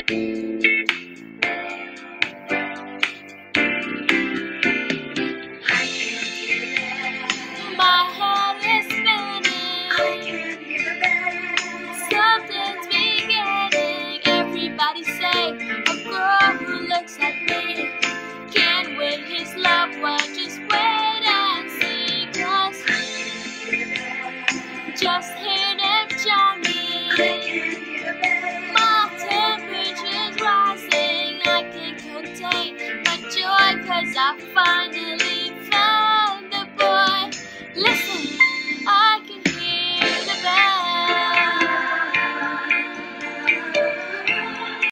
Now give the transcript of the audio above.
My head is spinning. I can't hear that. Something's beginning. Everybody say, a girl who looks at me can win his loved one. Just wait and see, 'cause just hit him, Johnny. I can't hear that. My temperature's rising. I can't contain my joy, 'cause I finally